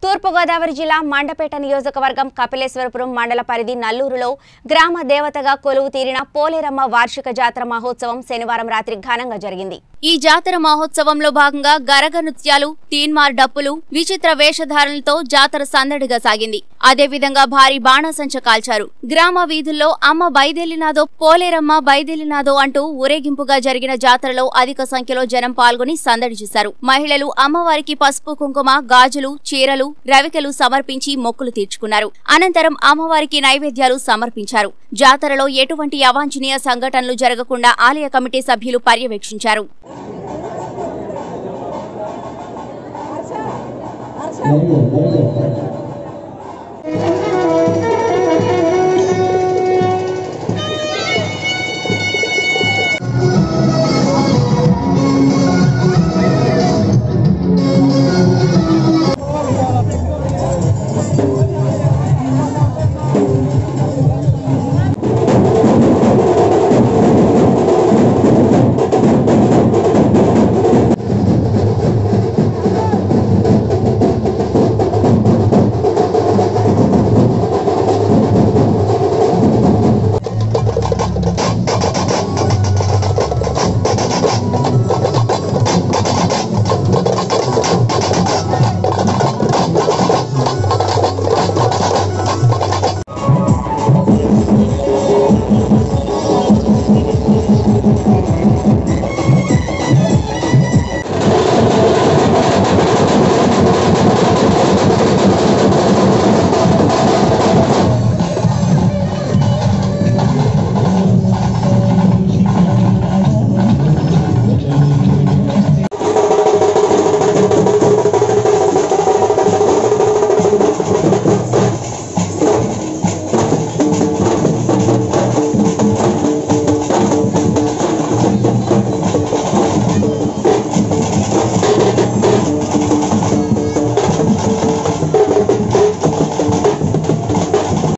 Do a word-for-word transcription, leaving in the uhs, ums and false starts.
తూర్పు గోదావరి జిల్లా మండపేట నియోజకవర్గం కపిలేశ్వరపురం మండల పరిధి నల్లూరులో గ్రామ దేవతగా కొలువు తీరిన పోలేరమ్మ వార్షిక జాతర మహోత్సవం శనివారం రాత్రి ఘనంగా జరిగింది। ఈ జాతర మహోత్సవంలో భాగంగా గరగ నృత్యాలు, తీన్మార్ డప్పులు, విచిత్ర వేషధారణలతో జాతర సందడిగా సాగింది। అదేవిధంగా భారీ బాణాసంచ కాల్చారు। గ్రామ వీధుల్లో అమ్మ బైదెల్లినాదో, పోలేరమ్మ బైదెల్లినాదో అంటూ ఊరేగింపుగా జరిగిన జాతరలో అధిక సంఖ్యలో జనం పాల్గొని సందడి చేశారు। మహిళలు అమ్మవారికి పసుపు కుంకుమ, గాజులు, చీరలు, రవికలు సమర్పించి మొక్కులు తీర్చుకున్నారు। అనంతరం అమ్మవారికి నైవేద్యాలు సమర్పించారు। జాతరలో ఎటువంటి అవాంఛనీయ సంఘటనలు జరగకుండా ఆలయ కమిటీ సభ్యులు పర్యవేక్షించారు। Thank you.